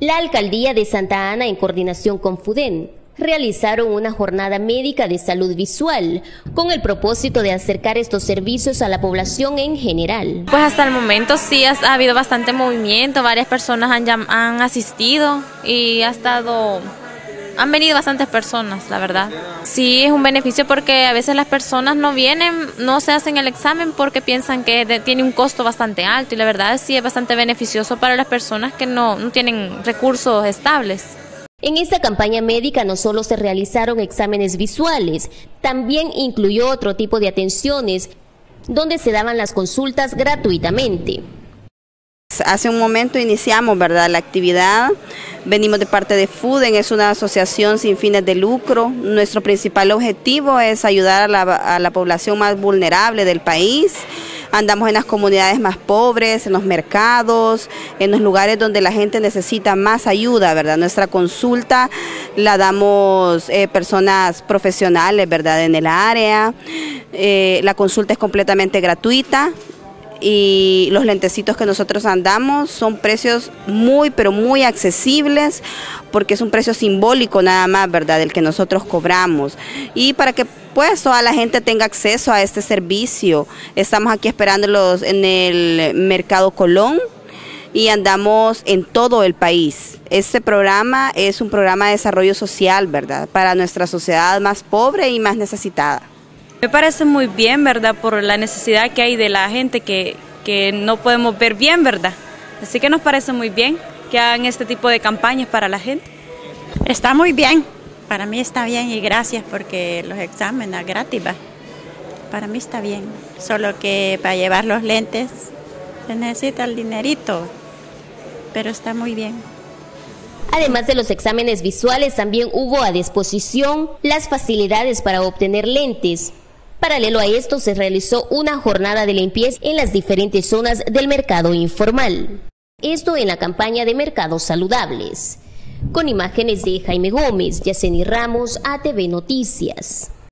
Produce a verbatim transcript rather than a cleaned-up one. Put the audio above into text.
La Alcaldía de Santa Ana, en coordinación con FUDEN, realizaron una jornada médica de salud visual con el propósito de acercar estos servicios a la población en general. Pues hasta el momento sí ha, ha habido bastante movimiento, varias personas han, han asistido y ha estado, han venido bastantes personas, la verdad. Sí es un beneficio porque a veces las personas no vienen, no se hacen el examen porque piensan que de, tiene un costo bastante alto y la verdad sí es bastante beneficioso para las personas que no, no tienen recursos estables. En esta campaña médica no solo se realizaron exámenes visuales, también incluyó otro tipo de atenciones donde se daban las consultas gratuitamente. Hace un momento iniciamos, ¿verdad?, la actividad. Venimos de parte de FUDEN, es una asociación sin fines de lucro. Nuestro principal objetivo es ayudar a la, a la población más vulnerable del país. Andamos en las comunidades más pobres, en los mercados, en los lugares donde la gente necesita más ayuda, ¿verdad? Nuestra consulta la damos eh, personas profesionales, ¿verdad?, en el área. Eh, la consulta es completamente gratuita. Y los lentecitos que nosotros andamos son precios muy, pero muy accesibles, porque es un precio simbólico nada más, ¿verdad?, del que nosotros cobramos. Y para que pues toda la gente tenga acceso a este servicio, estamos aquí esperándolos en el Mercado Colón y andamos en todo el país. Este programa es un programa de desarrollo social, ¿verdad?, para nuestra sociedad más pobre y más necesitada. Me parece muy bien, ¿verdad?, por la necesidad que hay de la gente que, que no podemos ver bien, ¿verdad? Así que nos parece muy bien que hagan este tipo de campañas para la gente. Está muy bien, para mí está bien y gracias porque los exámenes gratis, ¿va? Para mí está bien, solo que para llevar los lentes se necesita el dinerito, pero está muy bien. Además de los exámenes visuales, también hubo a disposición las facilidades para obtener lentes. Paralelo a esto, se realizó una jornada de limpieza en las diferentes zonas del mercado informal. Esto en la campaña de Mercados Saludables. Con imágenes de Jaime Gómez, Yaceni Ramos, A T V Noticias.